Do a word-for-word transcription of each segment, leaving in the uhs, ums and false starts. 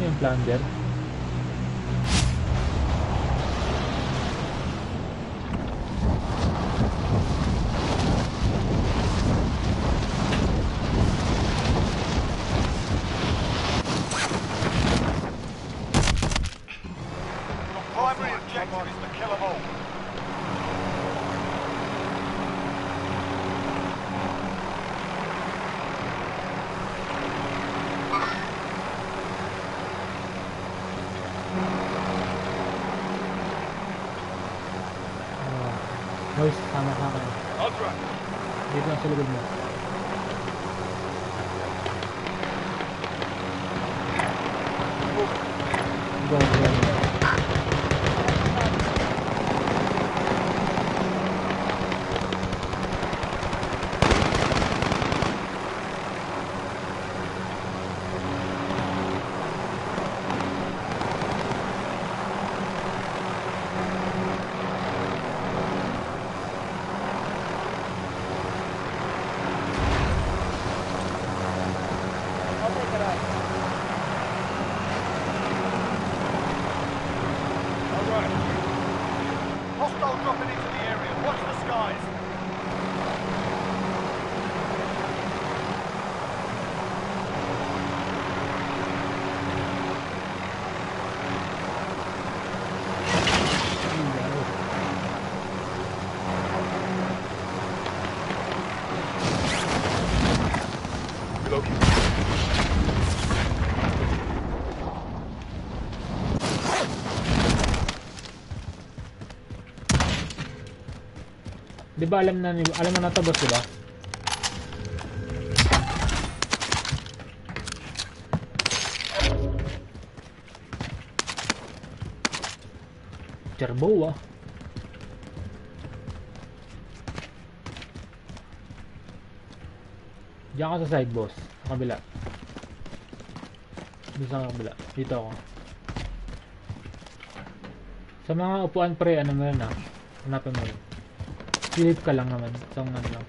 Yung plunder. Primary objective is to kill them all. Boys, sama ka akin. Ultra. Dito lang sa likod mo. Go, go. Hostile dropping into the area. Watch the skies. Di ba alam na ni alam na nato boss, di ba? Turbo ah. Diyan ka sa side boss, sa kabila. Dito sa kabila, dito ako. Sa mga upuan pre, ano mo yun ah? Hanapin mo yun. Silip ka lang naman, isang ano lang.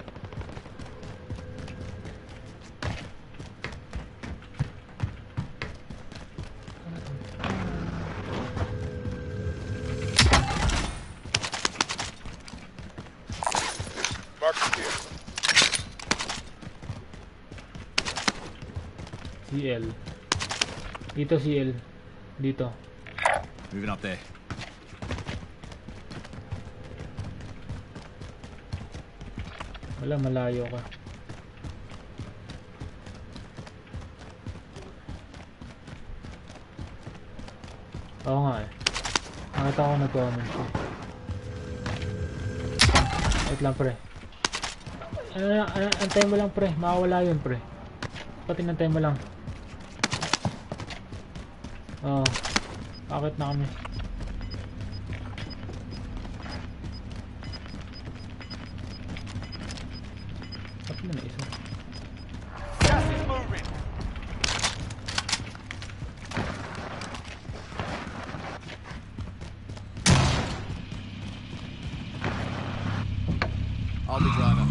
C L. Dito C L. Dito. Moving up there. Wala, malayo ka. Oo nga eh. Nakita ko nag-comment siya. Wait lang pre. Ano, ano, antayin mo lang pre. Makawala yun pre. Pati nantayin mo lang. Oo. Bakit na kami? Bakit na isa? Gas is moving. I'll be driver.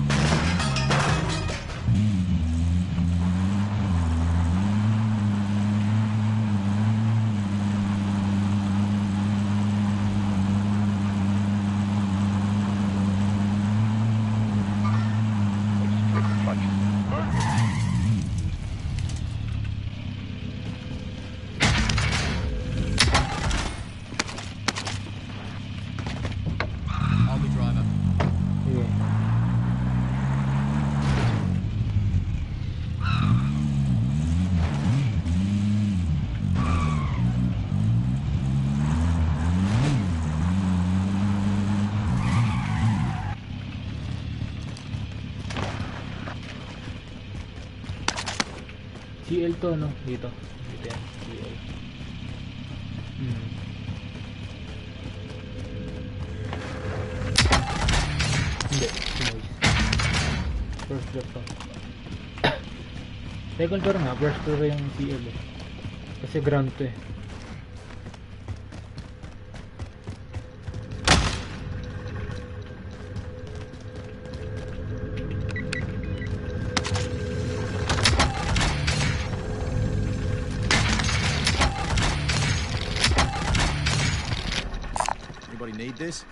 I'll be driver. Sige. C L to no? Dito. Dito yan. C L. Hmm. Hindi. Sinoise. First floor to. Second floor nga. First floor yung C L eh. Kasi ground to eh. We need this.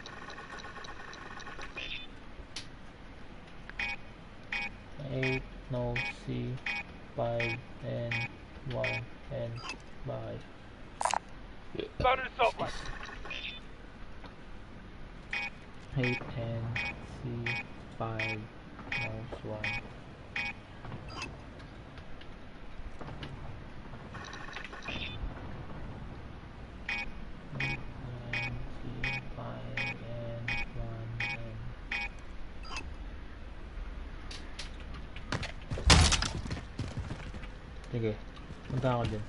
Eight, no, C, five, and one, and five. Found an assault rifle. Eight, and C, five, mouse, one. Eight, and C, five, and one, and sige, punta ako dyan.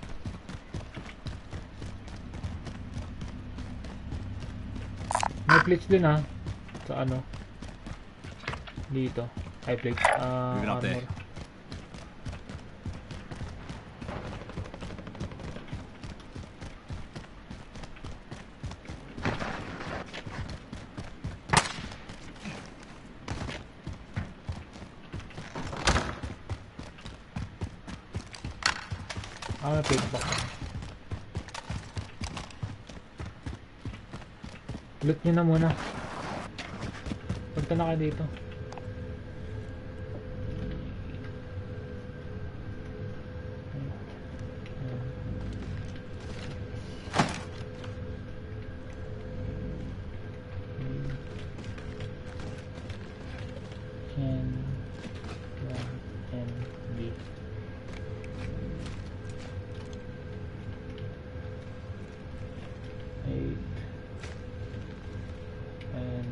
May plates din ha. Sa ano? Dito. High plates. Ah, Moving up there. armor. Ah, may plate box. Loot nyo na muna. Punta na kayo dito. N, N, B. Eight. And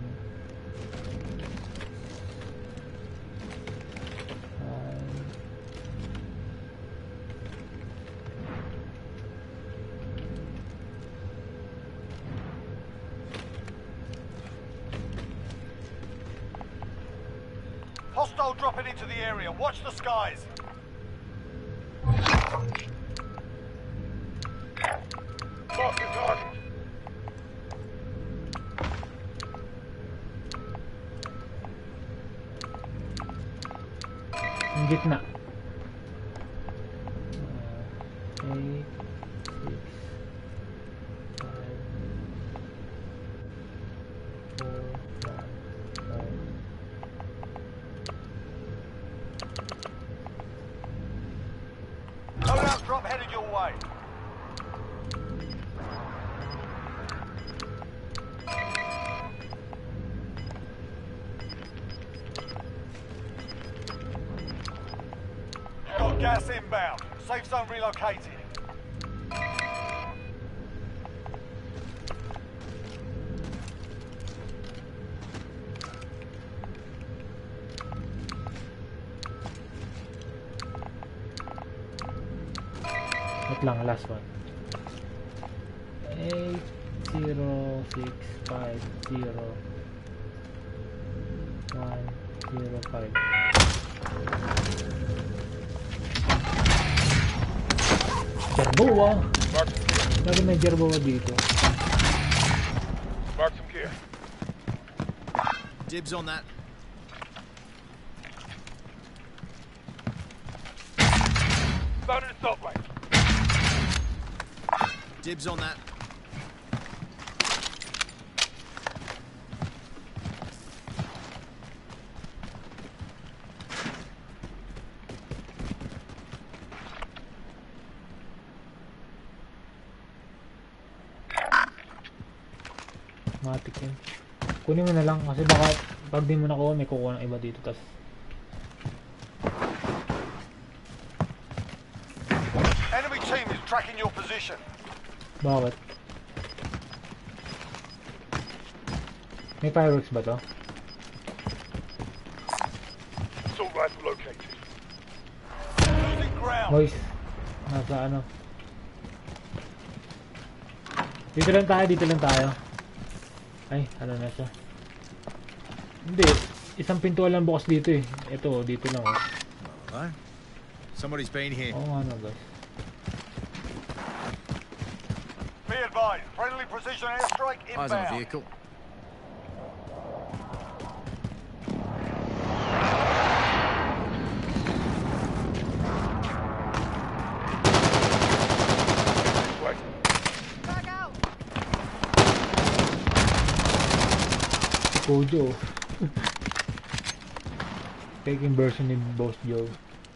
five. Hostile dropping into the area. Watch the skies. Mark the target. Ang gitna. Uh, eight, six, five, four, one, five. Loadout drop headed your way. Got gas inbound. Safe zone relocated. Wait lang, last one. Eight, zero, six, five, zero, one, zero, five. Jerboa! Mark some gear. Lagi may jerboa dito. Mark some gear. Dibs on that. Found an assault rifle. Dibs on that. Matik yun. Kunin mo na lang kasi baka pag di mo nakuha may kukuha ng iba dito tas Enemy team is tracking your position. bakit? May fireworks ba to? Assault rifle located. Losing ground. Boys, nasa ano? Dito lang tayo, dito lang tayo. Ay, ano na siya? Hindi, isang pintuan lang bukas dito eh. Ito, dito lang oh. Hello? Somebody's been here. Oo nga no guys. Be advised, friendly precision airstrike Eyes on a inbound. vehicle. Gojo. Taking version ni Boss Joe.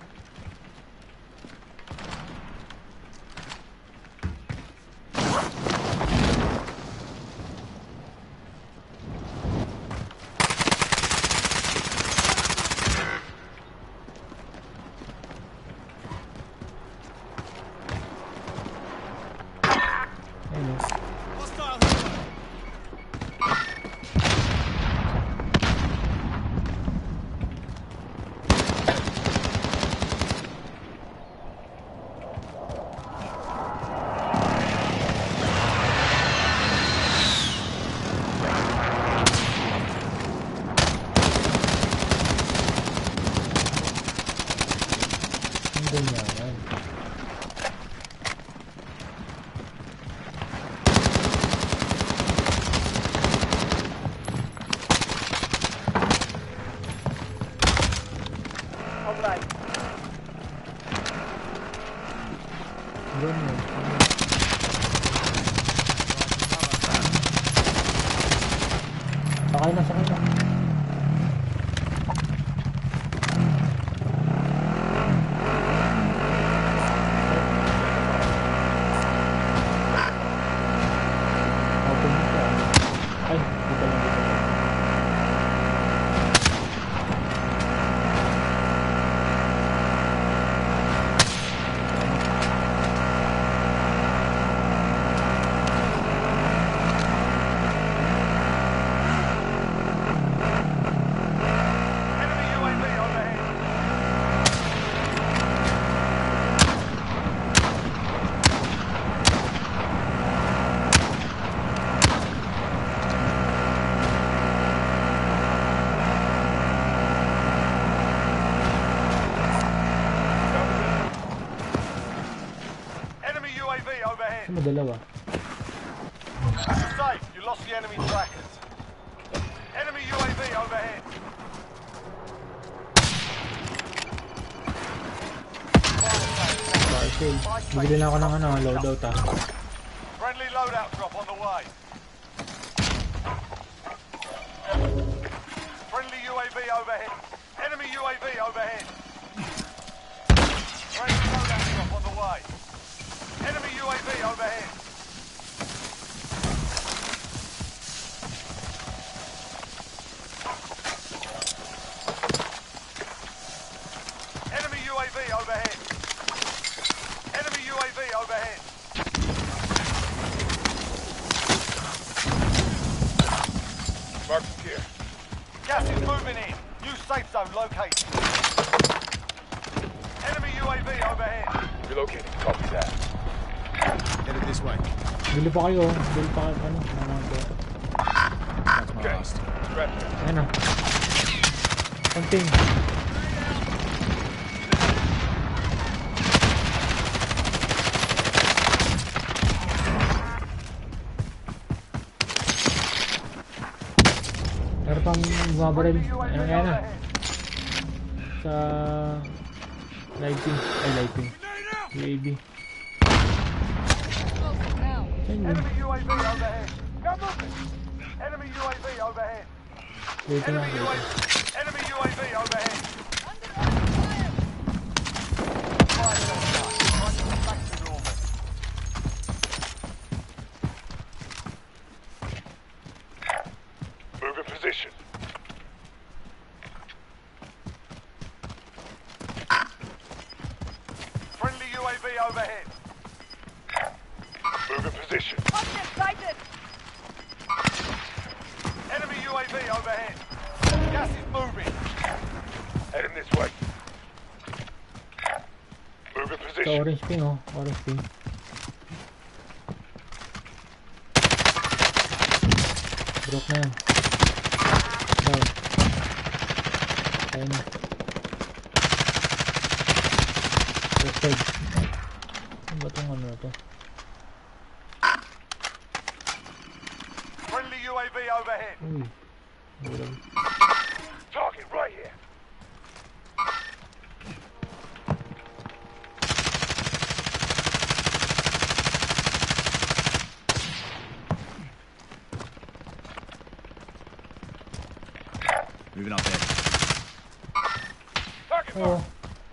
Sakay na, sakay na. Open mo siya. Ay, dito lang dito. Ano dalawa? Safe, you lost the enemy trackers. Enemy U A V overhead. Parcel. Bibili na ako ng ano, loadout ah. Friendly loadout drop on the way. Friendly U A V overhead. Enemy U A V overhead. Friendly loadout drop on the way. Enemy U A V overhead. Enemy U A V overhead. Enemy U A V overhead. Mark here. Gas is moving in. New safe zone located. Enemy U A V overhead. Relocating. Copy that. Headed this way. Bili pa kayo. Bili pa kayo. Ano? Ano ito? That's my last. Ayan na. Something. Meron pang bumabaril. Ayan, ayan na. Sa lighting. Ay, lighting. U A V. Enemy U A V overhead. Go moving. Enemy U A V overhead. Waiting lang, Enemy U A V. waiting. Enemy U A V overhead. Back to normal. Move in position. Friendly U A V overhead. Move in position. Enemy U A V overhead. Gas is moving. Heading this way. Move in Sa position. orange ping oh. Orange ping. Broke na yan. Down. Ayun na. Rested. Ano ba itong ano na to? Friendly U A V overhead. Uy. Ulam. Target right here. Moving up there. Target Oo. mark.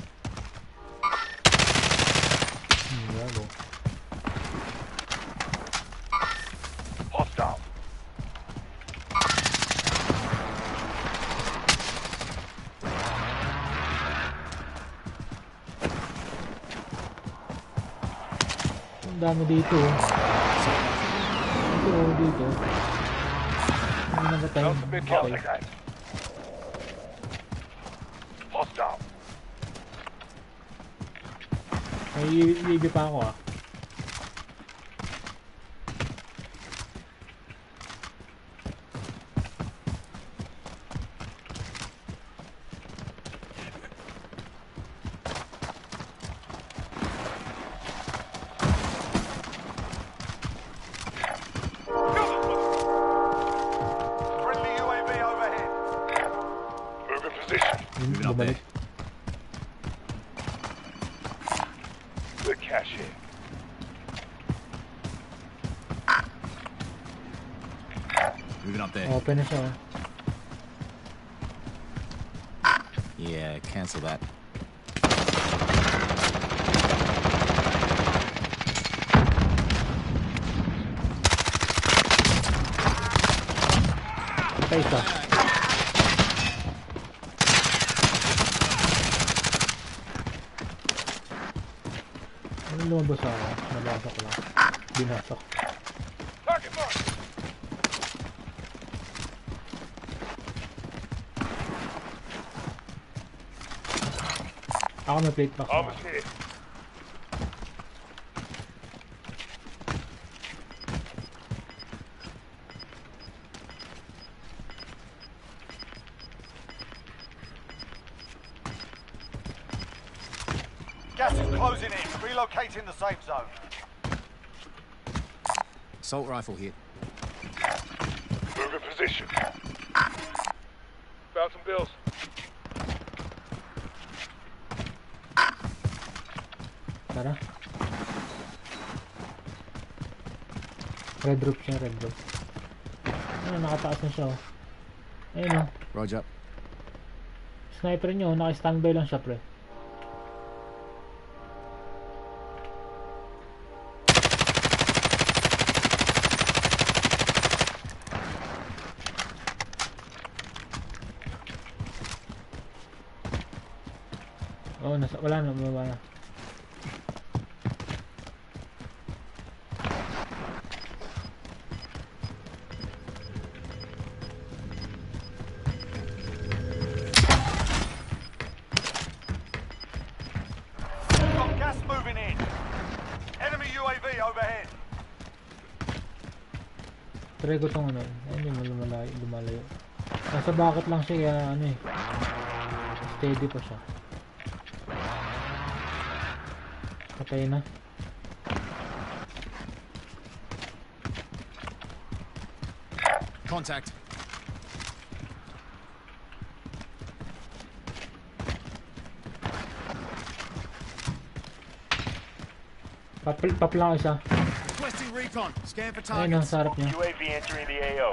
Hmm, gago. Hostile. Ang dami dito. oh. Dito, oh, dito. Hindi namatay. Ultimate kill. Okay. Like that. Hostile. May U A V pa ako ah. Friendly U A V overhead. Move in position. Yun, Moving up bumalik. there. Good cash here. Moving up there. Open na siya oh. Yeah, cancel that. Patay isa. Ano lumabas ako? Nabasok lang. Binasok. Target mark. Ako may plate box ako. Almost here. Gas is closing in. Relocating the safe zone. Assault rifle hit. Move in position. Found some bills. Tara. Red roof siya, red roof. Ano, nakataas na siya oh. Ayun oh. Roger. Sniper nyo, naka-standby lang siya pre. Oh, nasa, wala na, wala na. Got gas moving in. Enemy U A V overhead. Try ko tong ano, ayun yung lumalayo, lumalayo. Nasa bucket lang siya, kaya ano eh. Steady pa siya. Patay na. Contact. Papel, papel lang isa. Requesting recon. Scan for Ayun ang targets. sarap niya. U A V entering the A O.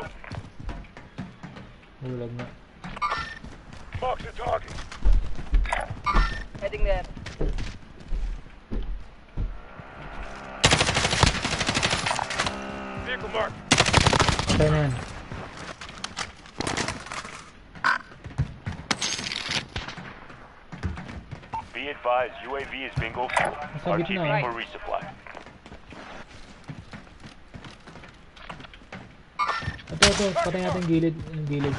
Bulag na. Mark the target. Heading there. Vehicle mark. Patay na yan. Be advised, U A V is bingo fuel. Nasa R T B gitna, for resupply. Ito, ito. Patay natin gilid. Yung gilid.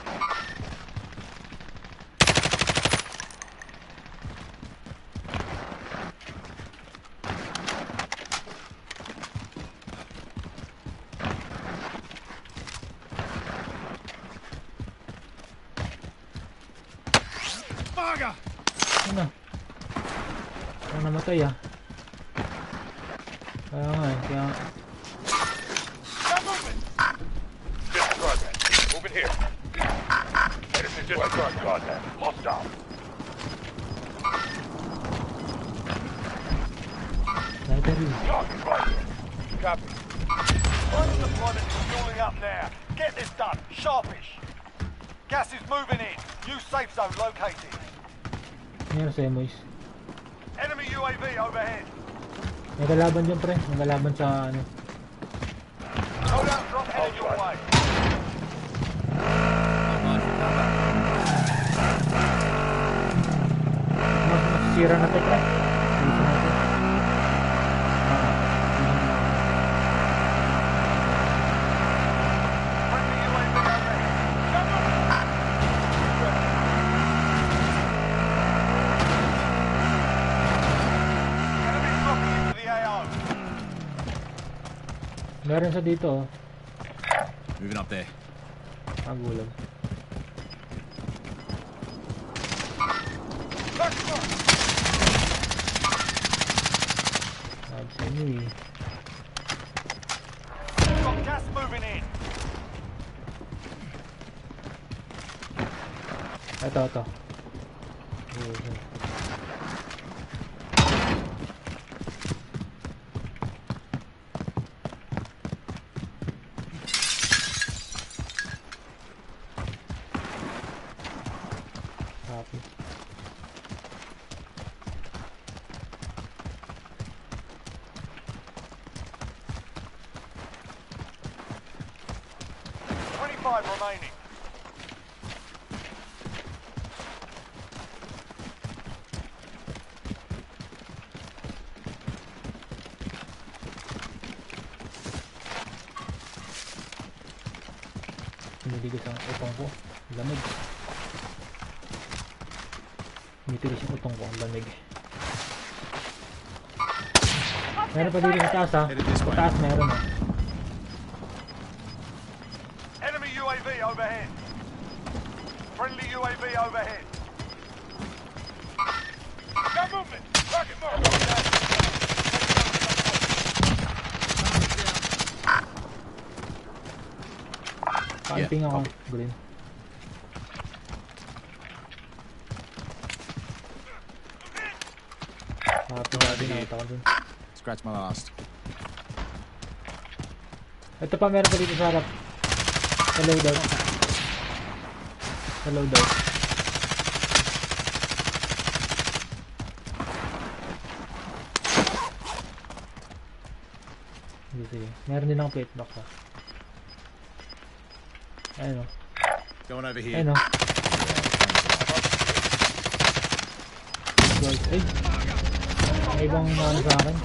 Bugger! Ano? Ano namatay ah. Kaya nga eh. Kaya... Disregard that. Moving here. Edison, disregard that. Hostile. Sniper yun. Target right here. Copy. Final deployment is fueling up now. Get this done. Sharpish. Gas is moving in. New safe zone located. Meron sa Emoys. Enemy U A V overhead. May kalaban dyan pre. May kalaban sa ano. Loadout drop headed your way. Mas masisira na to pre. Dito natin. Friendly U A V overhead. Come on. Enemy dropping into the A O. Meron sa dito oh. Moving up there. Magulang. Let's go. Sabi sa inyo eh. Got gas moving in. Ito, ito. Ayun. Copy. twenty-five remaining. Piniligas ang utong ko. Lamig. Pinitigas yung utong ko. Ang lamig. Meron pa dito sa taas ha. Headed this Sa way. taas meron ha. Enemy U A V overhead. Friendly U A V overhead. Got movement. Target mark. Camping ako. Green. Copy natin. Nakita ko dun. Scratch my last. Ito pa meron pa dito sa harap. Sa loadout. Sa loadout. Sige, sige. Meron din akong plate box ha. Ayun o. Going over here. Ayun o. Guys, ay. May ibang ano sa akin.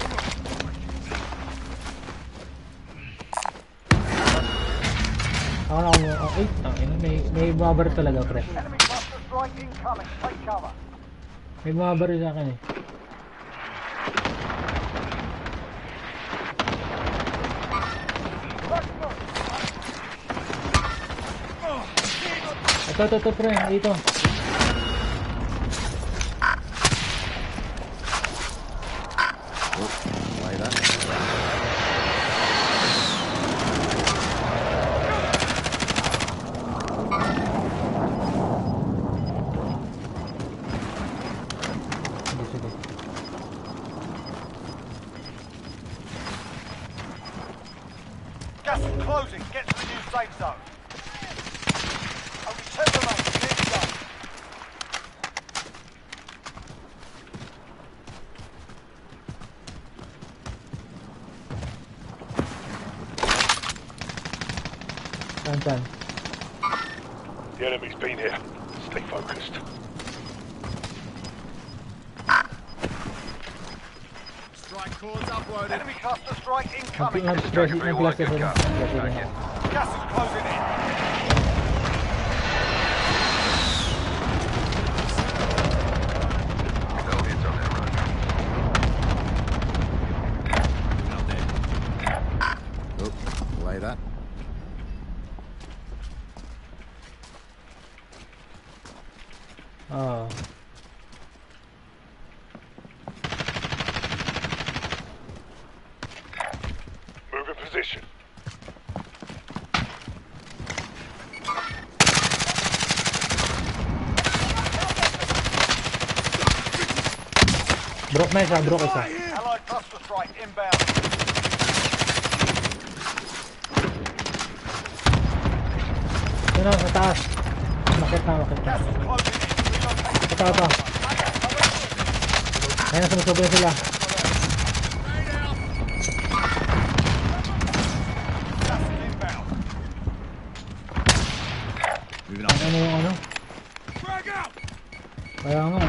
Ako na ako mo. Oh, ay, tangina. May, may bumabar talaga, pre. Enemy cluster strike incoming. Take cover. May bumabar sa akin eh. Let's go. Ito, ito, ito, pre. Dito. Play that. Sige, sige. Gas is closing. Get to the new safe zone. Only ten remain. Clear to go. Saan, saan? The enemy's been here. Stay focused. Strike cords uploaded. Enemy cluster strike incoming. Nag-stress it ng cluster sa cluster din ako. Gas is closing in. Moving up there. Oh, play that. Ah. Move in position. Broke na isa, broke isa. Allied cluster strike inbound. Ito na, sa taas. Makit na, makit na. Gas is closing in. Relocate. Ito, ito. Ayun, sumusobra sila. Gas is inbound. Moving Ang on. ano yung ano? Frag out. Kaya nga.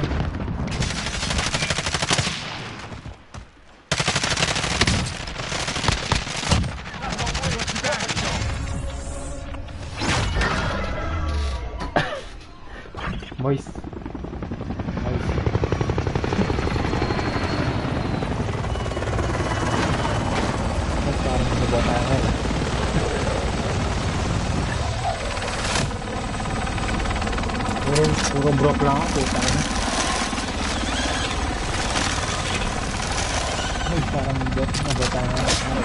Moist. Moist. Ba't parang nabuha tayo ngayon? Puro, puro broke lang ako. Puta na. Ay, parang nabuha nabuha tayo ngayon.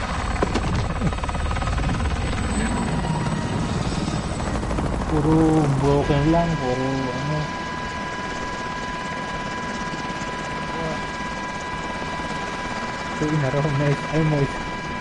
Puro broken lang. Puro ano. Two in a row. Nice. Ay, moist.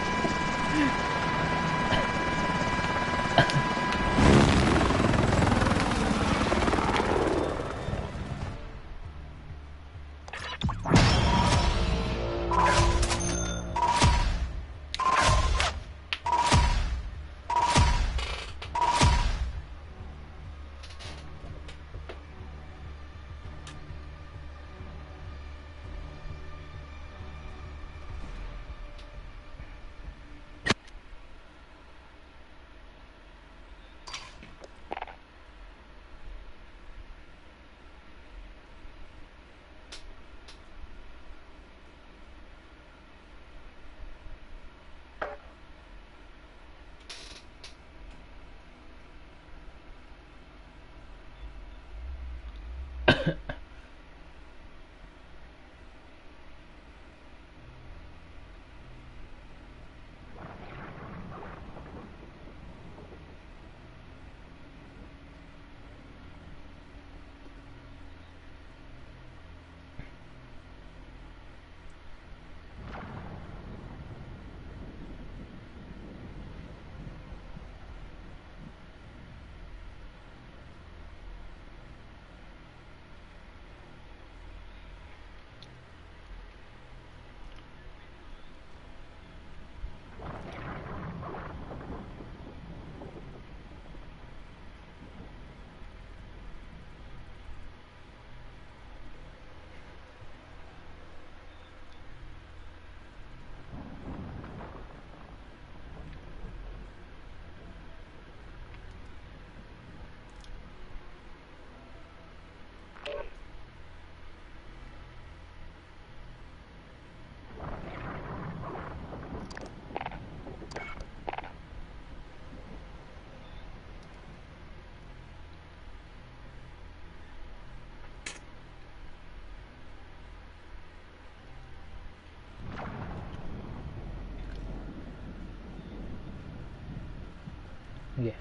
Yeah.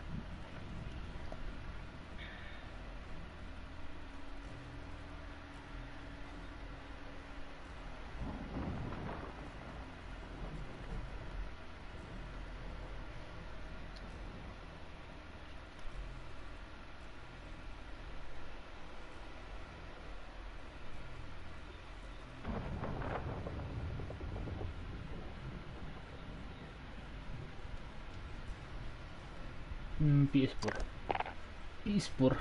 Hmm, P S four. P S four.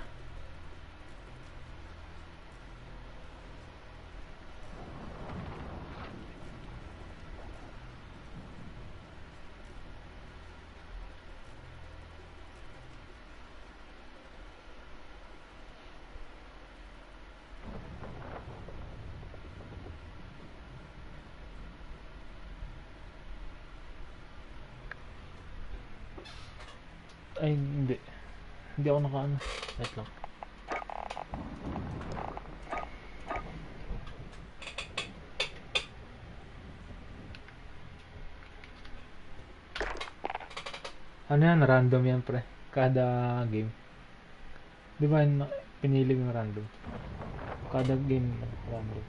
Ay, hindi. Hindi ako naka-ano. Wait lang. Ano yan? Random yan, pre. Kada game. Di ba yun, pinili yung random? Kada game, random.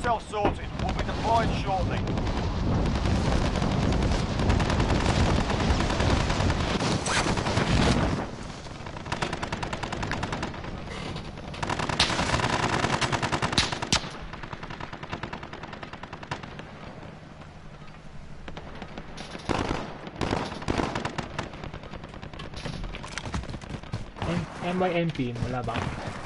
yourself sorted. We'll be deploying shortly. M Y N P, wala ba?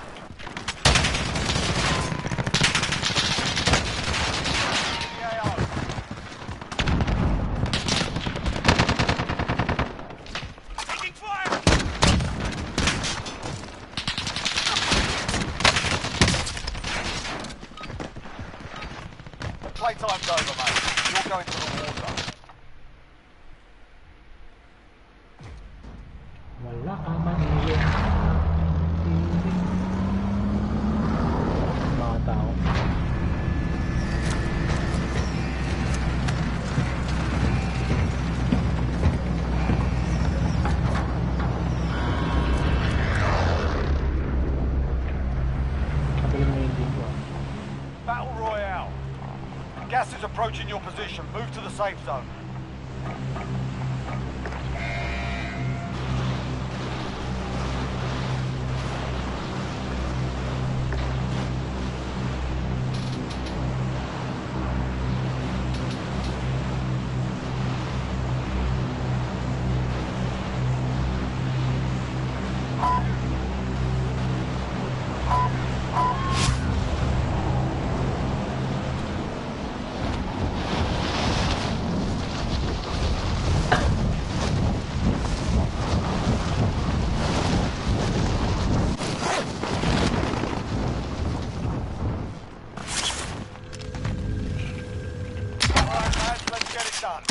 Playtime's over, mate. You're going to the war zone. Wala ka man iyon. Mga tao. Kagaling na yung game ko. Battle Royale. Gas is approaching your position. Move to the safe zone. Alright, lads, let's get it done.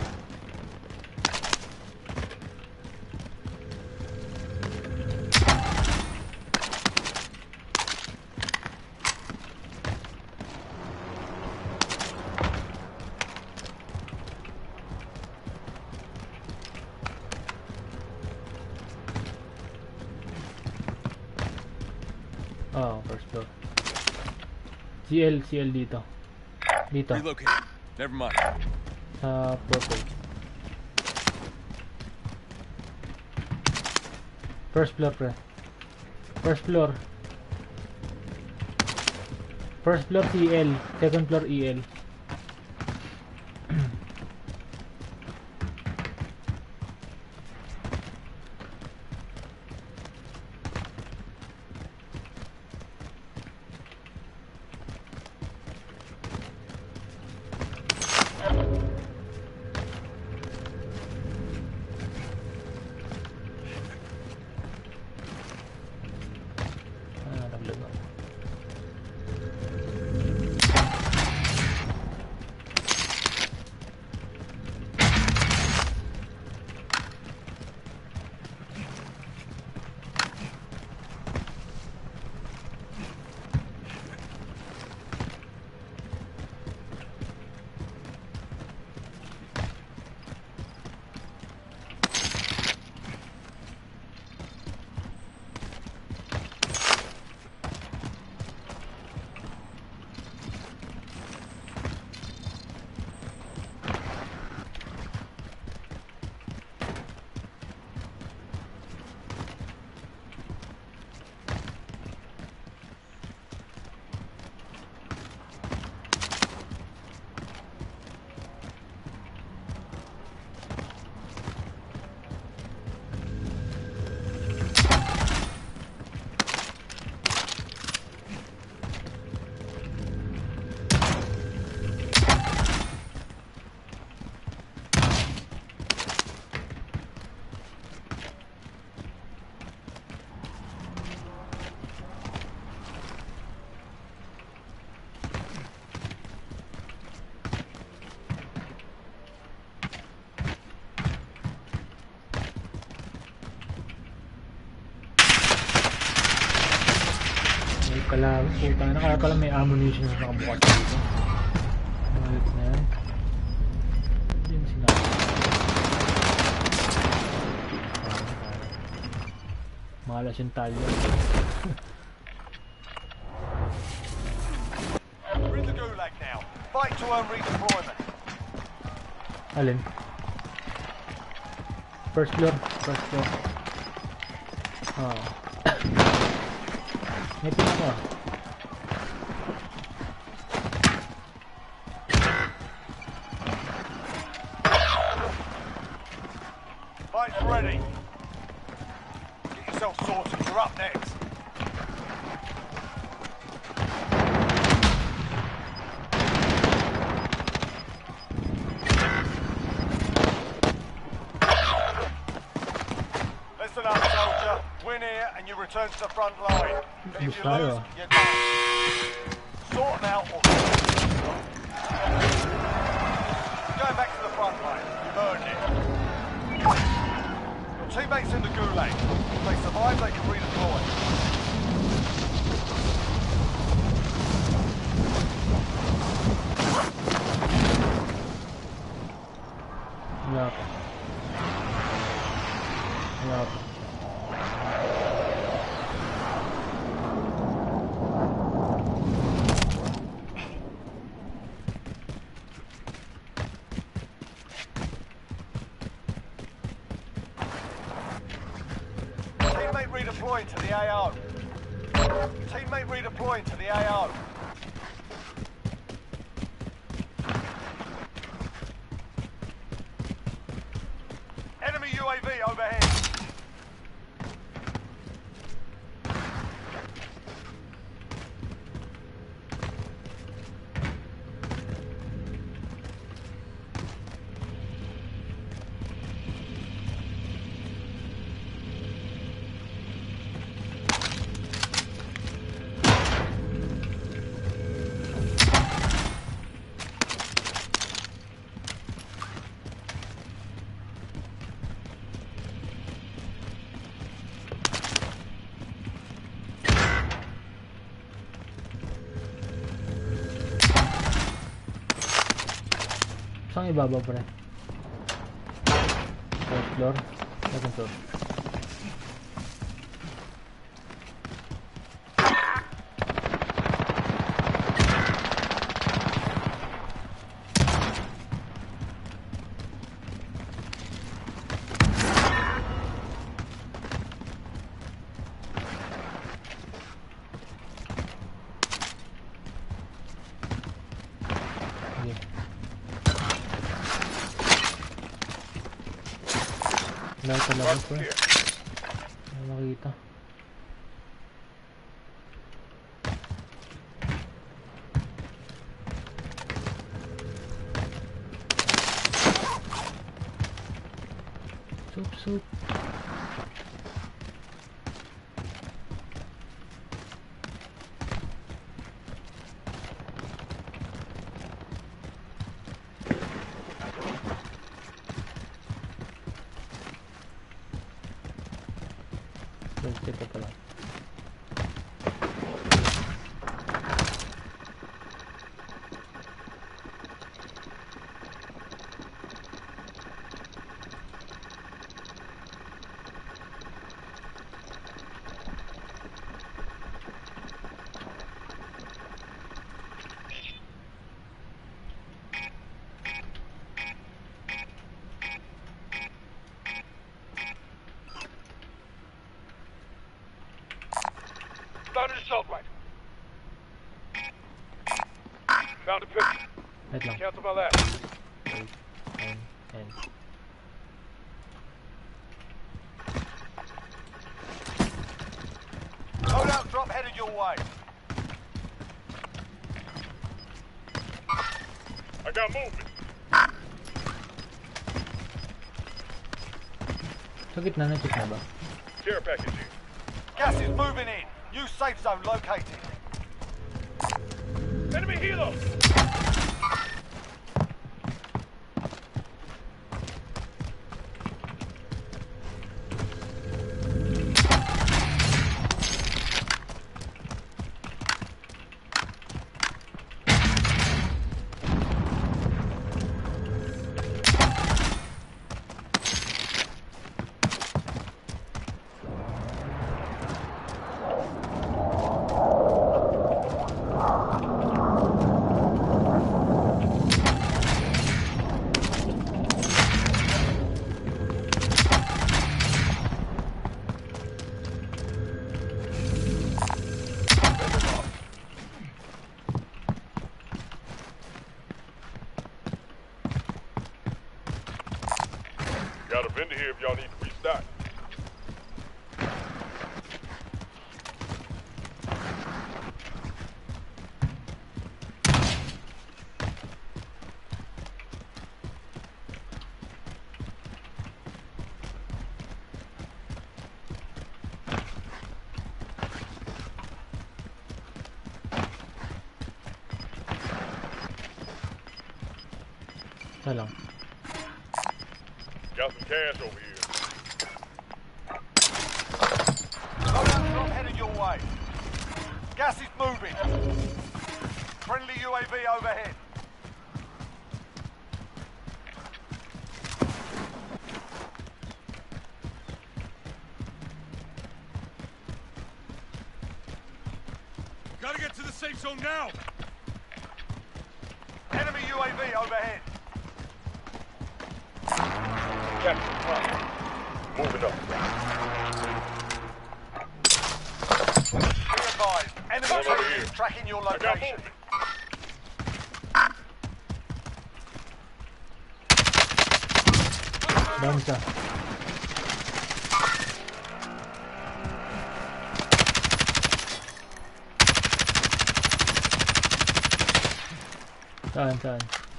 Oh, first floor. C L, C L dito. Dito, Relocate. Never mind. sa purple. First floor, pre. First floor. First floor C L, second floor E L. Ah, naglago. Pala, puta na, kaya pala may ammunition na nakabukas dito. Malit na yan. Hindi yung sinabi. Malas yung talyo. We're in the gulag to earn redeployment. Alin? First floor. First floor. Oh. May pin ako ah. Fight's ready. Get yourself sorted. You're up next. Listen up, soldier. Win here and you return to the front line. But if you lose, you're done. Sort them out or... Going back to the front line. You've earned it. Your teammates in the gulag. If they survive, they can redeploy. Wala pa. Wala pa. Teammate redeploying to the A O. Teammate redeploying to the A O. Enemy U A V overhead. Saan ibaba pre? First floor? Second floor? Sige. Wala talaga pre. Wala makita. Soup, soup. Ito pala. Found an assault rifle. Found a pistol. Wait lang. Count to my left. Wait. And, and. Loadout drop headed your way. I got movement. Sa gitna na, check na ba? Care package in. Gas is moving in. New safe zone located. Enemy helo! Isa lang. Got some cash over here. Loadout drop headed your way. Gas is moving. Friendly U A V overhead. Gotta get to the safe zone now. Enemy U A V overhead. Captain, come. Moving up. Be advised, enemy One over team here. is tracking your I got location. movement. Down isa. Saan, saan?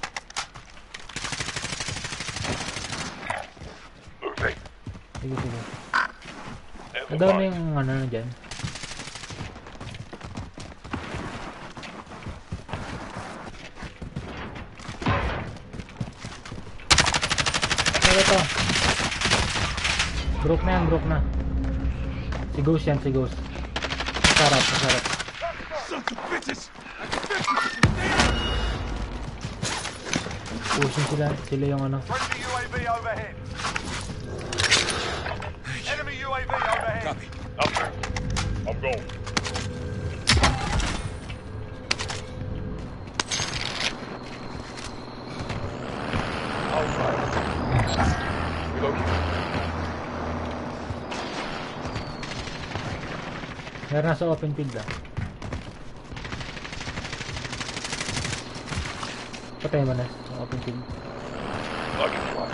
Moving. Sige, sige. Never Nadaw na mind. yung ano na dyan. Ano ito? Broke na yan, broke na. Si Ghost yan, si Ghost. Masarap, masarap. Sons of bitches! Pushing sila, sila yung ano. Friendly U A V overhead. Enemy U A V overhead. Copy. I'm through. I'm going. Outside. Reloading. Meron nasa open field ah. Patay mo na sa open field. Lucky fly.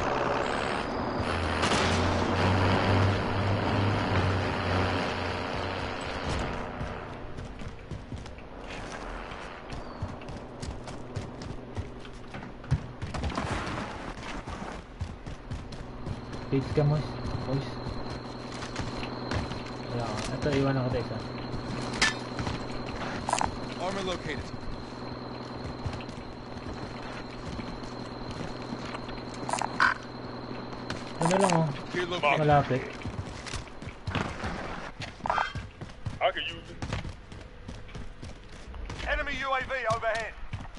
Page ka mo, boys. Ayan, ito iwan ako tayo isa. Armor located. Ano lang oh, Here located. malapit. I could use it. Enemy U A V overhead.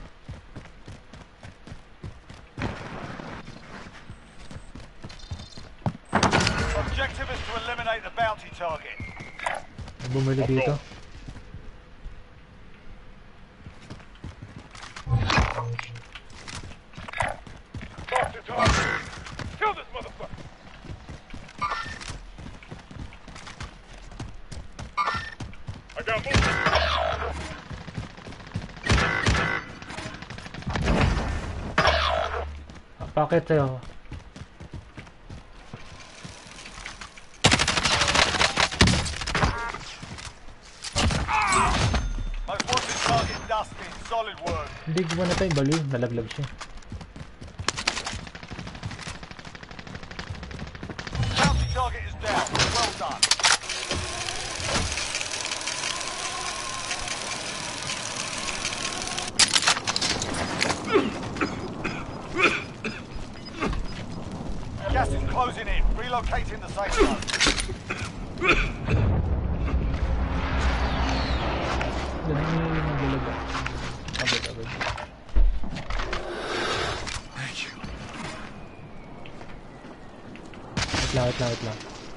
Objective is to eliminate the bounty target. May bumili dito. Talk to target. Kill this motherfucker. I got movement. Packet sa'yo. Most wanted target dusted. Solid work. Hindi ko ba na tayo baliw? Nalaglag siya. Bounty target is down. Well done. Gas is closing in. Relocating the safe zone. Ganun yung naglalag ah. Agad, agad. Thank you. Wait lang, wait lang, wait lang.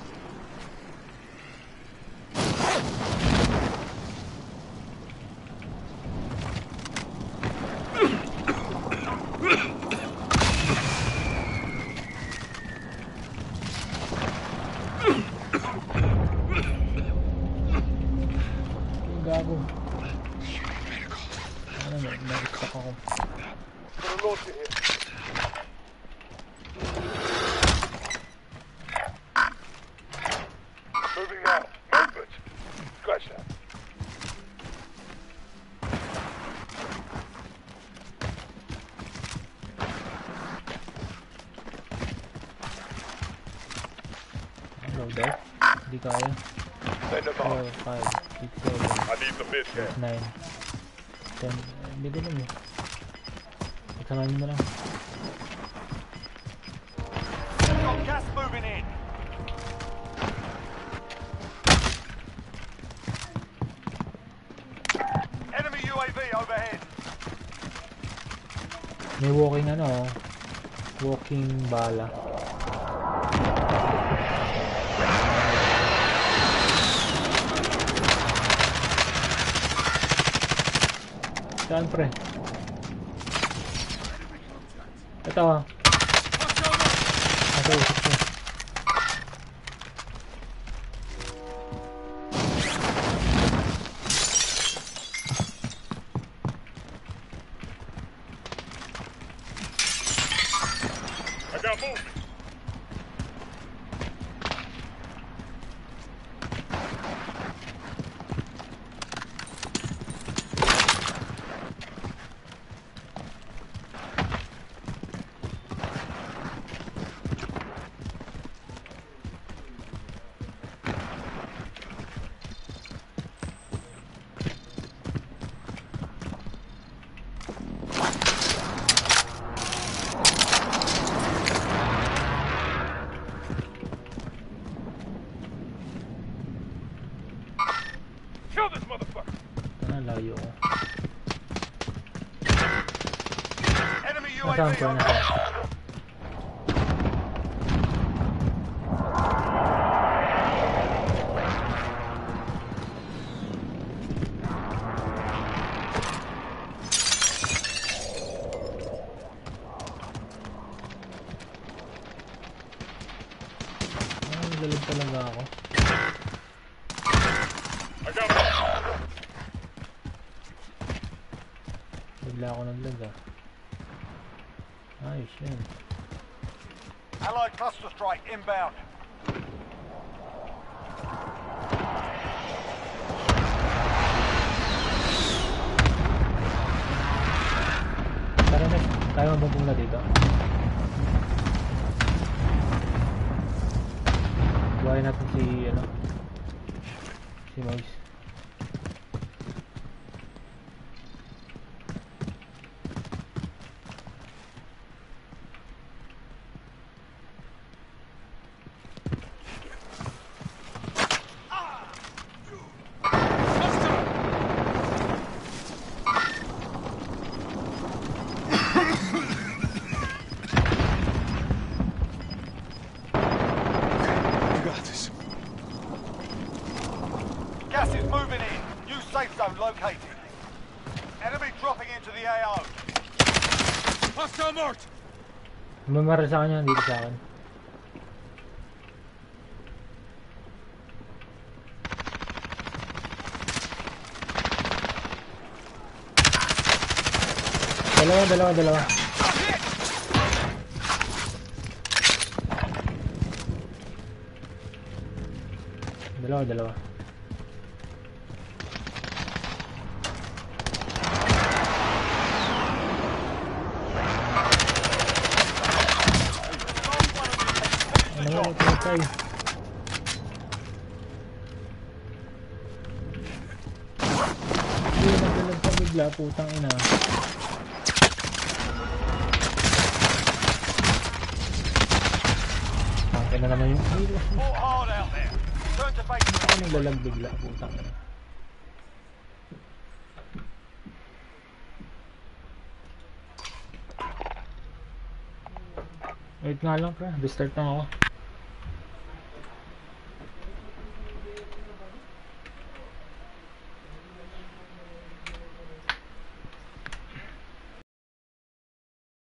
Yung gago. Ano na, nag-stuck ako. Put a launcher here. Moving out. Movement. Scratch that. Load out. Hindi kaya. Send them four, out. five, six, seven, I need some mid gas. nine, ten. Hindi ko lang eh. Pagsamahin mo na lang. moving in. Enemy U A V overhead. May walking ano, oh. Walking bala. Saan pre? Ito ah. Ito, usap mo. I got movement. Kill this motherfucker. Ah, layo ko. Enemy U A Nasaan V po na? overhead. Ah, galag talaga ako. I got movement. Bigla ako naglag ah. Ayos yan. Allied cluster strike inbound. Tara na, tayo mabubula dito. Buhayin natin si, ano, si Moise. You got this. Gas is moving in. New safe zone located. Enemy dropping into the A O. Hostile marked. Mamara sa kanya, dito sa akin. Dalawa, dalawa, dalawa. Dalawa, dalawa. Ano nga, patay. Hindi, nagdalag pa bigla, putang ina. Tangin na naman yung... Fought hard out there. Turn to base. Ako naglalag bigla, putang ina. Wait nga lang pre, restart lang ako.